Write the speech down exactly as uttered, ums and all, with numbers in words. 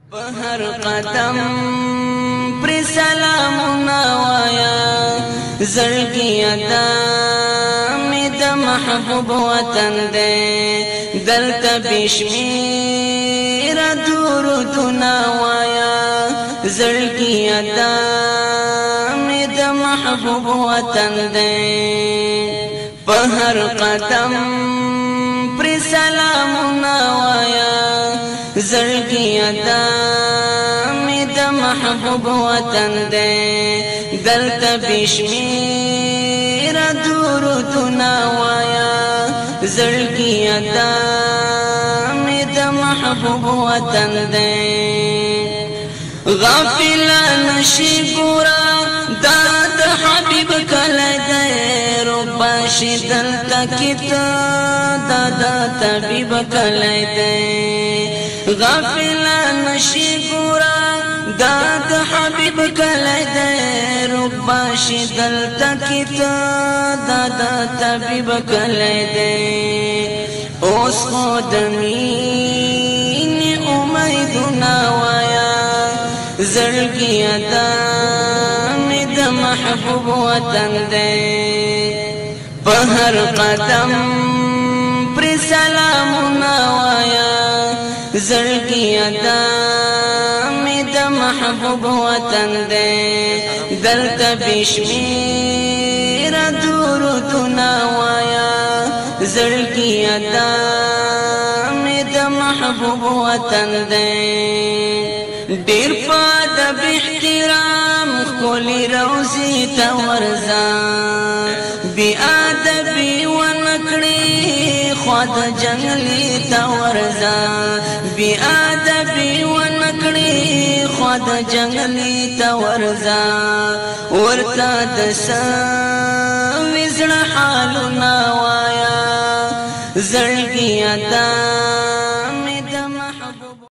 بهر قدم پر سلامنا وایا زړګي ادا مې د محبوب وطن دې دلته بشمیر درودنا وایا زړګي ادا مې د محبوب وطن دې بهر قدم پر سلامنا وایا زړګي ادا مې د محبوب وطن دې دلته بشمیر درودنا وایا زړګي ادا مې د محبوب وطن دې غافل نشي ګورا دا د حبيب کله دې رب شدل تکتا دا د طبيب کله دې غافل نشي ګورا دا د حبيب کله دې رب شدل تکتا دا د طبيب کله دې اوس خود مين امیدنا وایا زړګي ادا مې د محبوب وطن دې بهر قدم پر سلامنا وایا زړګي ادا مې د محبوب وطن دې دلته بشمیر درودنا وایا زړګي ادا مې د محبوب وطن دې ډیر پاد به احترام کولی روزي ته ورزا بی ادبی ونکړي خود جنگلی ته ورزا بی ادبی ونکړي خود جنگلی ته ورزا ورته د سوي زړه حالنا وایا زړګي ادا